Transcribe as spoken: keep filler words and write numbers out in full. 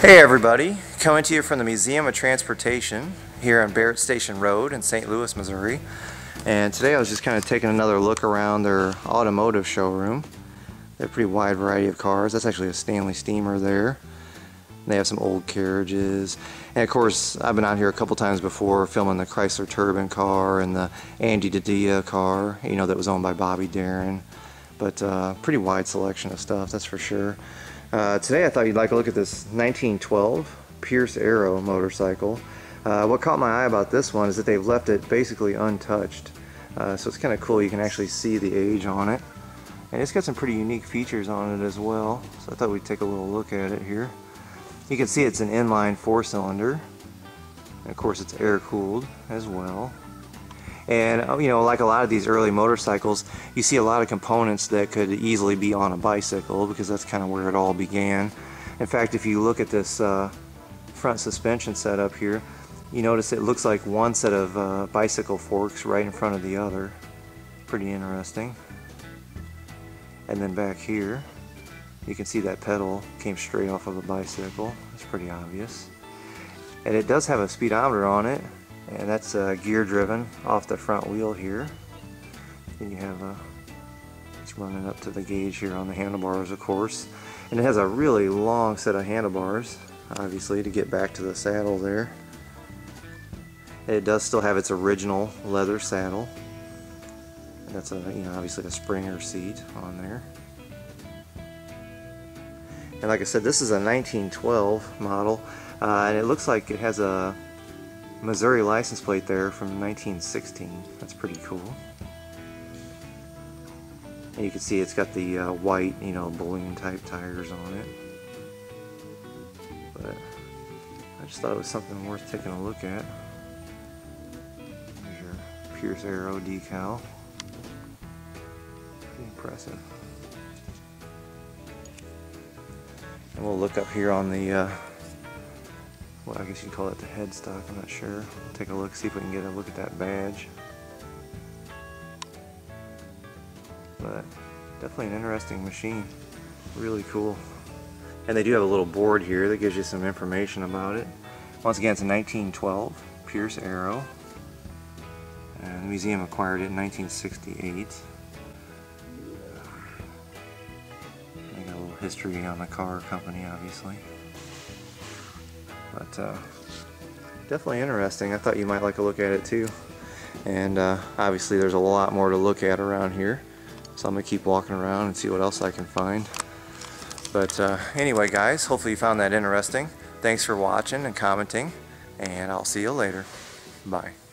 Hey everybody, coming to you from the Museum of Transportation here on Barrett Station Road in Saint Louis, Missouri. And today I was just kind of taking another look around their automotive showroom. They have a pretty wide variety of cars. That's actually a Stanley steamer there. They have some old carriages. And of course, I've been out here a couple times before filming the Chrysler Turbine car and the Andy Didia car, you know, that was owned by Bobby Darin. But uh, pretty wide selection of stuff, that's for sure. Uh, today I thought you'd like a look at this nineteen twelve Pierce Arrow motorcycle. Uh, what caught my eye about this one is that they've left it basically untouched. Uh, so it's kind of cool, you can actually see the age on it. And it's got some pretty unique features on it as well. So I thought we'd take a little look at it here. You can see it's an inline four cylinder. And of course it's air cooled as well. And you know, like a lot of these early motorcycles, you see a lot of components that could easily be on a bicycle because that's kind of where it all began. In fact, if you look at this uh, front suspension setup here, you notice it looks like one set of uh, bicycle forks right in front of the other. Pretty interesting. And then back here, you can see that pedal came straight off of a bicycle. That's pretty obvious. And it does have a speedometer on it. And that's uh, gear driven off the front wheel here. Then you have a, it's running up to the gauge here on the handlebars, of course. And it has a really long set of handlebars, obviously, to get back to the saddle there. And it does still have its original leather saddle. And that's a, you know, obviously a Springer seat on there. And like I said, this is a nineteen twelve model, uh, and it looks like it has a Missouri license plate there from nineteen sixteen. That's pretty cool. And you can see it's got the uh, white, you know, balloon type tires on it. But I just thought it was something worth taking a look at. There's your Pierce Arrow decal. Pretty impressive. And we'll look up here on the uh, well, I guess you'd call it the headstock, I'm not sure. We'll take a look, see if we can get a look at that badge. But definitely an interesting machine. Really cool. And they do have a little board here that gives you some information about it. Once again, it's a nineteen twelve Pierce Arrow. And the museum acquired it in nineteen sixty-eight. They got a little history on the car company, obviously. But uh, definitely interesting. I thought you might like a look at it too. And uh, obviously there's a lot more to look at around here. So I'm going to keep walking around and see what else I can find. But uh, anyway guys, hopefully you found that interesting. Thanks for watching and commenting. And I'll see you later. Bye.